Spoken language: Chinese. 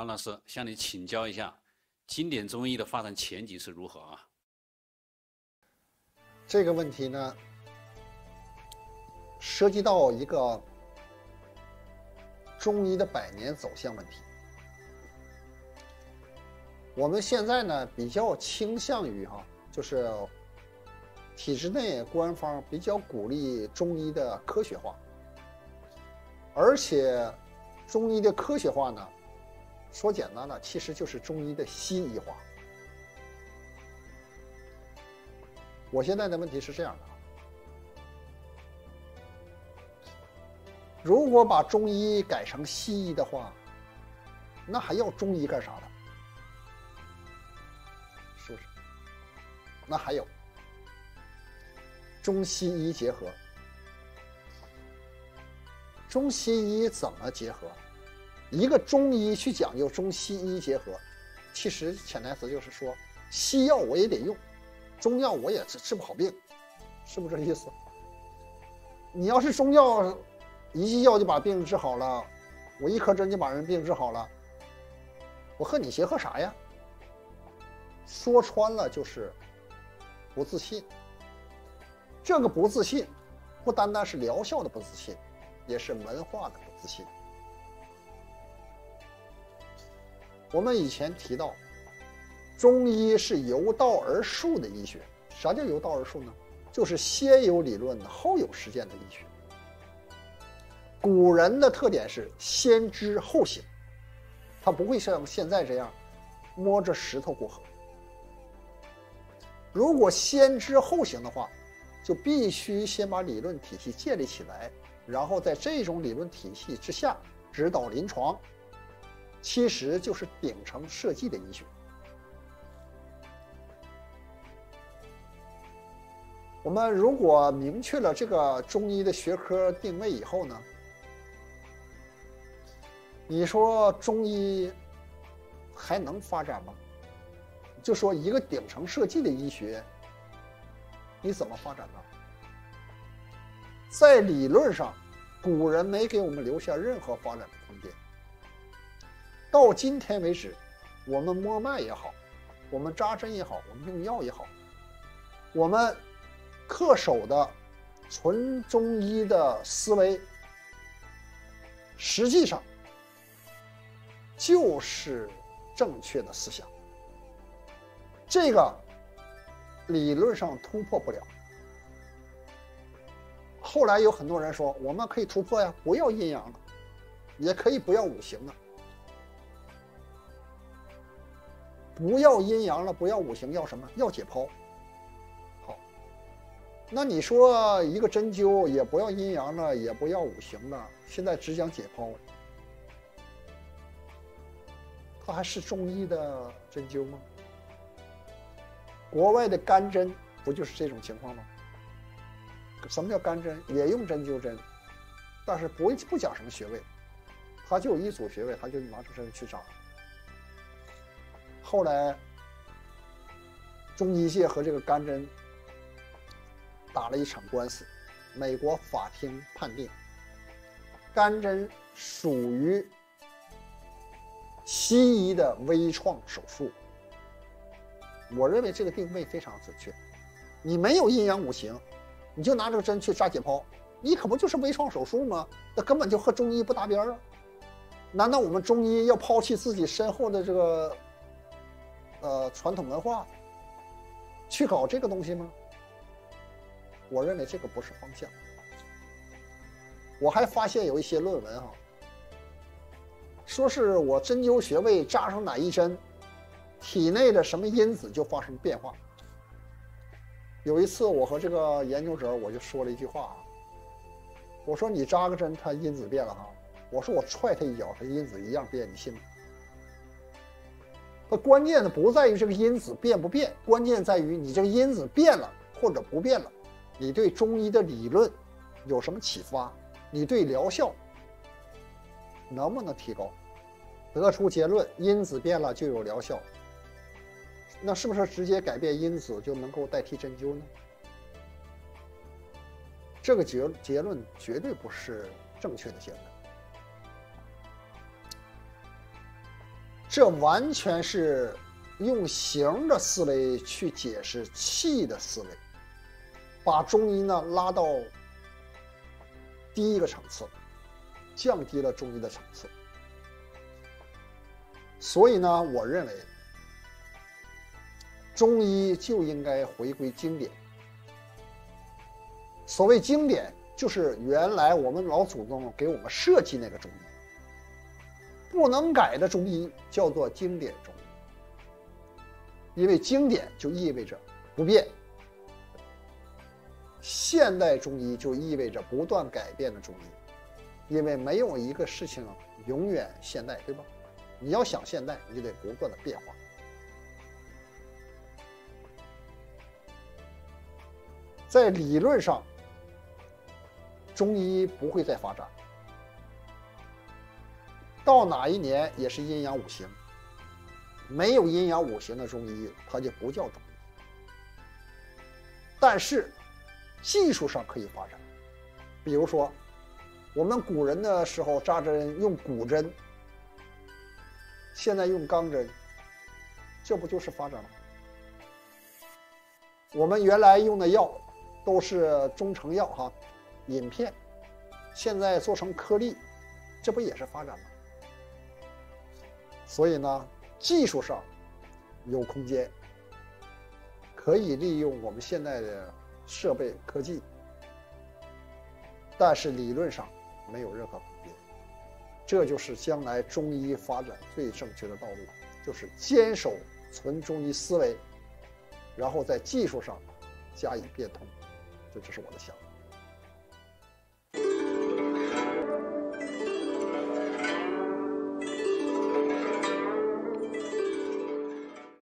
潘老师向你请教一下，经典中医的发展前景是如何啊？ 这个问题呢，涉及到一个中医的百年走向问题。我们现在呢比较倾向于就是体制内官方比较鼓励中医的科学化，而且中医的科学化呢，说简单了，其实就是中医的西医化。我现在的问题是这样的，如果把中医改成西医的话，那还要中医干啥呢？是不是？那还有中西医结合，中西医怎么结合？一个中医去讲究中西医结合，其实潜台词就是说，西药我也得用，中药我也治不好病，是不是这意思？你要是中药一剂药就把病治好了，我一颗针就把人病治好了，我和你结合啥呀？说穿了就是不自信。这个不自信，不单单是疗效的不自信，也是文化的不自信。我们以前提到，中医是由道而术的医学。啥叫由道而术呢？就是先有理论后有实践的医学。古人的特点是先知后行，他不会像现在这样摸着石头过河。如果先知后行的话，就必须先把理论体系建立起来，然后在这种理论体系之下指导临床，其实就是顶层设计的医学。我们如果明确了这个中医的学科定位以后呢，你说中医还能发展吗？就说一个顶层设计的医学，你怎么发展呢？在理论上，古人没给我们留下任何发展的空间。到今天为止，我们摸脉也好，我们扎针也好，我们用药也好，我们恪守的纯中医的思维，实际上就是正确的思想。这个理论上突破不了。后来有很多人说，我们可以突破呀，不要阴阳了，也可以不要五行了。不要阴阳了，不要五行，要什么？要解剖。好，那你说一个针灸也不要阴阳了，也不要五行了，现在只讲解剖，它还是中医的针灸吗？国外的干针不就是这种情况吗？什么叫干针？也用针灸针，但是不讲什么穴位，它就有一组穴位，它就拿着针去扎。后来中医界和这个干针打了一场官司，美国法庭判定干针属于西医的微创手术。我认为这个定位非常准确。你没有阴阳五行，你就拿这个针去扎解剖，你可不就是微创手术吗？那根本就和中医不搭边啊！难道我们中医要抛弃自己深厚的这个传统文化，去搞这个东西吗？我认为这个不是方向。我还发现有一些论文说是我针灸穴位扎上哪一针，体内的什么因子就发生变化。有一次我和这个研究者我就说了一句话我说你扎个针它因子变了我说我踹他一脚它因子一样变，你信吗？它关键的不在于这个因子变不变，关键在于你这个因子变了或者不变了，你对中医的理论有什么启发，你对疗效能不能提高？得出结论，因子变了就有疗效，那是不是直接改变因子就能够代替针灸呢？这个结论绝对不是正确的结论。 这完全是用形的思维去解释气的思维，把中医呢拉到第一个层次，降低了中医的层次。所以呢，我认为中医就应该回归经典。所谓经典，就是原来我们老祖宗给我们设计那个中医，不能改的中医叫做经典中医，因为经典就意味着不变，现代中医就意味着不断改变的中医，因为没有一个事情永远现代，对吧？你要想现代，你就得不断的变化。在理论上，中医不会再发展，到哪一年也是阴阳五行，没有阴阳五行的中医，它就不叫中医。但是技术上可以发展，比如说我们古人的时候扎针用骨针，现在用钢针，这不就是发展了吗？我们原来用的药都是中成药哈，饮片，现在做成颗粒，这不也是发展吗？所以呢，技术上有空间，可以利用我们现在的设备科技，但是理论上没有任何空间。这就是将来中医发展最正确的道路，就是坚守纯中医思维，然后在技术上加以变通。这就是我的想法。